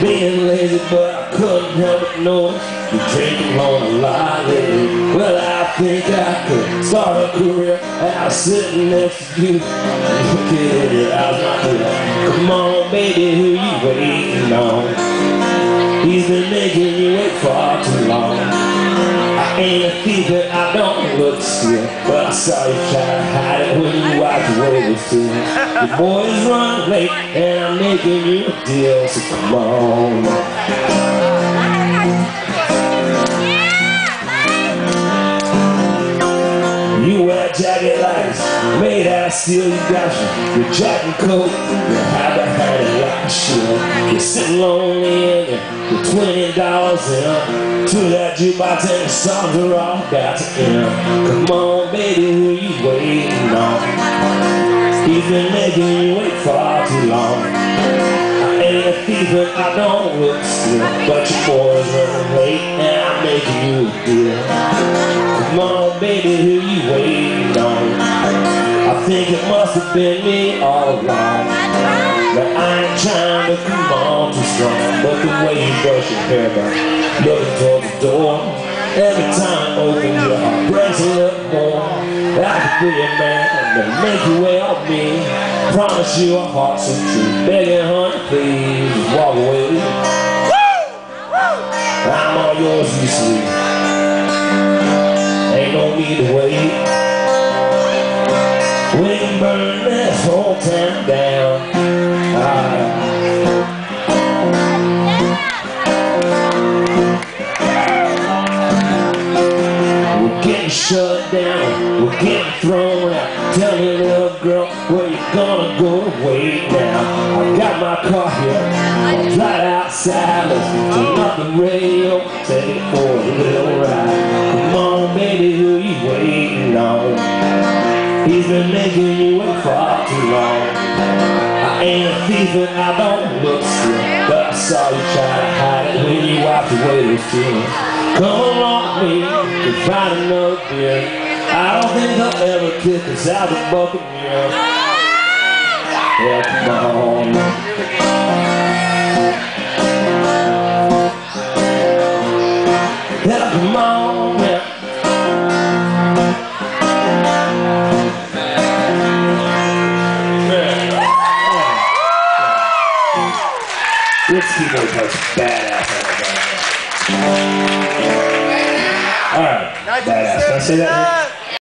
being lazy, but I couldn't help it knowing you're drinking on a lot lately. Well, I think I could start a career out sitting next to you. Look at it, how's my deal? Come on, baby, who you waiting on? He's been making you wait far too long. I ain't a thief and I don't look still, but I saw you try to hide it when you wiped away the tears. The boys run late and I'm making you a deal, so come on. You wear jacket lights made out of steel, you got your jacket and coat, your habit had it like a shield. You're sitting lonely in there with $20 in to that jukebox and the songs are all about to end. Come on, baby, who you waiting on? He's been making you wait far too long. I ain't a thief and I don't look still, but your boys running late and I'm making you a deal. Come on, baby, who you waiting on? I think it must have been me all along. But I ain't trying to come on too strong, but the way you brush your hair back, looking toward the door, every time I open your heart breaks a little more. I could be a man that make you wait on me. Promise you a heart so true, begging honey, please just walk away. I'm all yours, you see. Ain't no need to wait. We can burn this whole town down. We're getting shut down, we're getting thrown out. Tell me, little girl, where you gonna go to wait now? I got my car here, I'm right outside, listening to nothing radio, take it for a little ride. Come on, baby, who you waiting on? He's been making you wait far too long. I ain't a thief and I don't look still, but I saw you try to hide it when you wiped away those tears. Come along with me and find another beer. I don't think I'll ever kick us out the bucket mirror. Yeah, come on. Yeah, come on, yeah. This keyboard plays badass. Alright, badass. Can I say that here?